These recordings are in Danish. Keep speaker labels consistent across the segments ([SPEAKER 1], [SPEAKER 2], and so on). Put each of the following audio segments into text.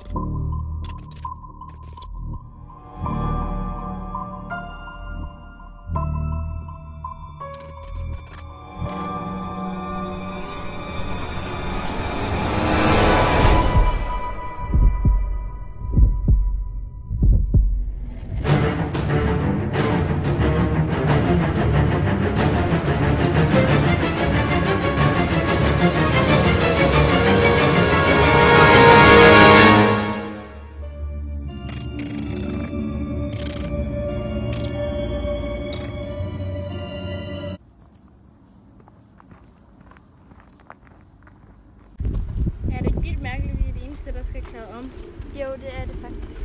[SPEAKER 1] Er det ikke vildt mærkeligt, at vi er det eneste, der skal klæde om?
[SPEAKER 2] Jo, det er det faktisk.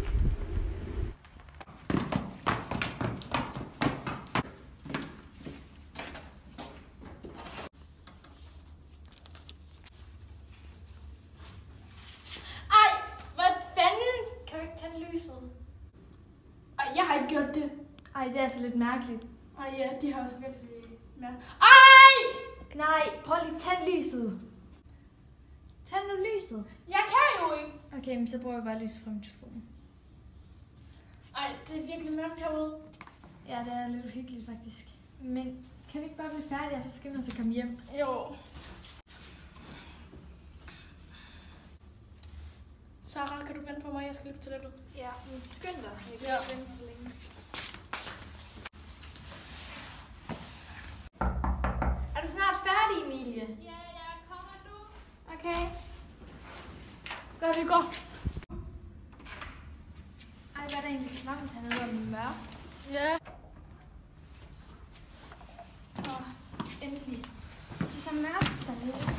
[SPEAKER 1] Ej, hvad fanden?
[SPEAKER 2] Kan du ikke tænde lyset?
[SPEAKER 1] Ej, jeg har ikke gjort det.
[SPEAKER 2] Ej, det er altså lidt mærkeligt.
[SPEAKER 1] Ej, ja, de har også virkelig mærkeligt. Ej!
[SPEAKER 2] Nej, prøv lige at tænde lyset. Tænd nu lyset.
[SPEAKER 1] Jeg kan jo ikke.
[SPEAKER 2] Okay, men så bruger jeg bare lyset fra min telefon.
[SPEAKER 1] Ej, det er virkelig mørkt herude.
[SPEAKER 2] Ja, det er lidt uhyggeligt faktisk. Men kan vi ikke bare blive færdige, og så skynde os at komme hjem?
[SPEAKER 1] Jo. Sarah, kan du vente på mig? Jeg skal lige på toilettet.
[SPEAKER 2] Ja, men skynd dig. Jeg kan ikke vente så længe. Er du snart færdig, Emilie?
[SPEAKER 1] Ja, jeg kommer nu.
[SPEAKER 2] Okay.
[SPEAKER 1] Godt, vi går.
[SPEAKER 2] Ej, hvad er der egentlig klokken hernede, hvor den er mørkt?
[SPEAKER 1] Ja.
[SPEAKER 2] Endelig. Det er så mørkt dernede.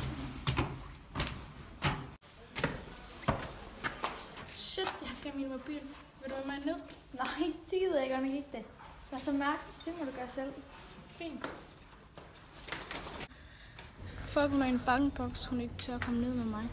[SPEAKER 1] Shit, jeg har glemt min mobil. Vil du have mig ned?
[SPEAKER 2] Nej, det gider jeg godt nok ikke det. Det er så mørkt. Det må du gøre selv.
[SPEAKER 1] Fint. Fuck mig en bankboks, hun ikke tør at komme ned med mig.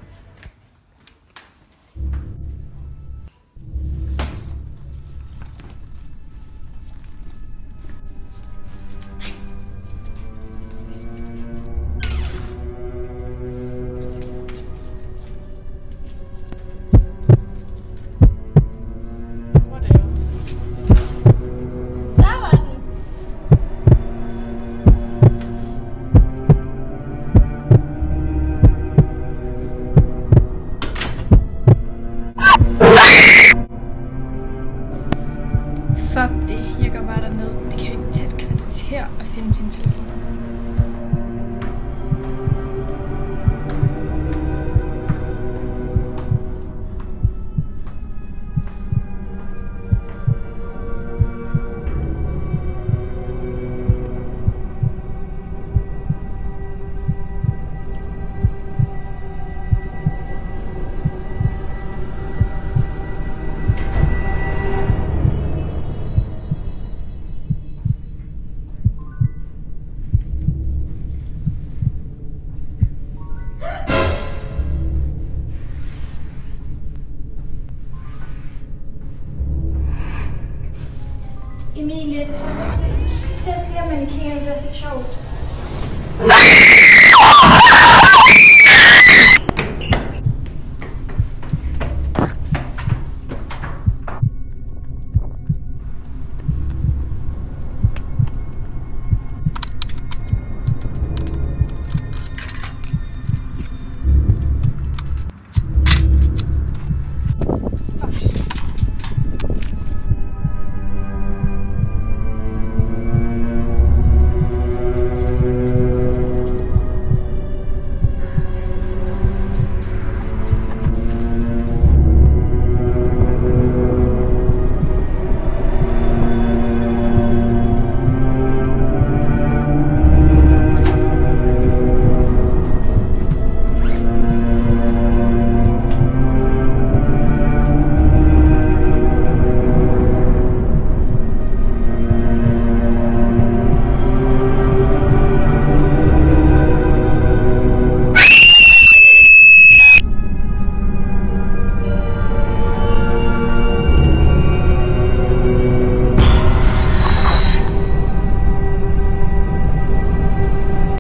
[SPEAKER 2] Fuck det. Jeg går bare derned. Det kan jo ikke tage et kvarter at finde sin telefon. Emilie, du skal ikke sætte flere mannequiner, det er så sjovt.